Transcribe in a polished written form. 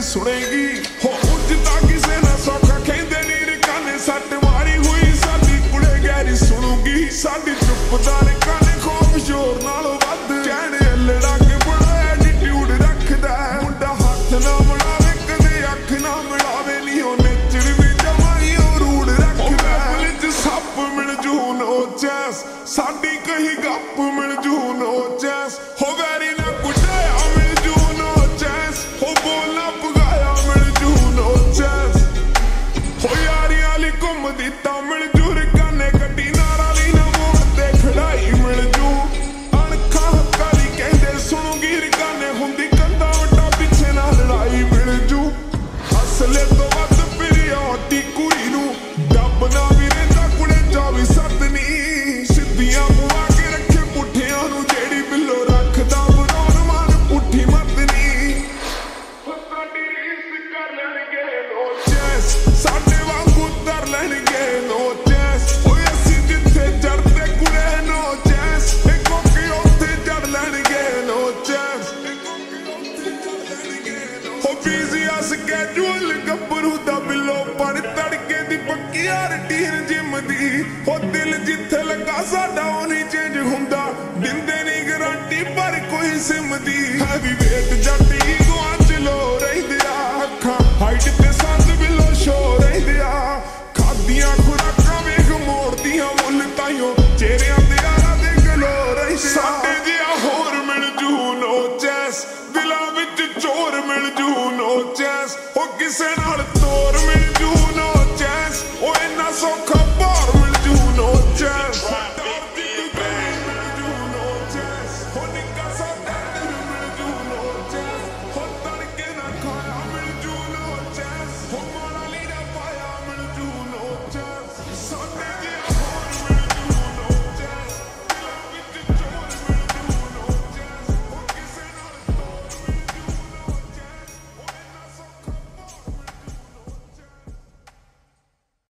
सुनेगी हो उजता किसे ना सौखा कहते नी रिकाने सट मारी हुई साडी कुड़े गहरी सुनूगी साडी चुपदार काने खौफ जोर नालों वध कहने अल्लड़ा के बड़ा एटीट्यूड रखदा मुंडा हाथ ना मिलावे कदे अख ना मिलावे नी ओ नेचर भी जमाई ओ रूड रखदा पुलिस सप मिल जू नो चैस साडी कहीं गप मिल जू नो चैस हो वैरी ना कुटाया मिल जू नो चैस हो बोलना पगाया मिल जू नो चैस हो यारी आली घुमदी तां मिल जू रिकाने गड्डी नाराली ना मोड़ ते खड़ाई मिल जू अणखा हकाली कहंदे सुनूगी रिकाने हुंदी कंधा वड्डा पिछे ना लड़ाई मिल जू असले तो वध पिरियोटी कुड़ी नू डब ना भी रहिंदा कुड़े 24/7 नी सिद्धियां पवा के रखे पुठियां नू जेड़ी बिल्लो रखदा बनाउण मान पुठी मत नी साडी रीस कर लैणगे नो चैस साडे वांगू तर लैणगे नो चैस ओए असीं जिथे चढ़दे कुड़े नो चैस इक कोकी उत्थे चढ़ लैणगे नो चैस हो बिजी अस कैजुअल गब्बरू दा बिल्लो पण तड़के दी पक्की यार टीन जिम दी हो दिल जिथे लगा साडा ओ नहीं चेंज हुंदा दिंदे नहीं गारंटी पर कोई सिम दी हैवी वेट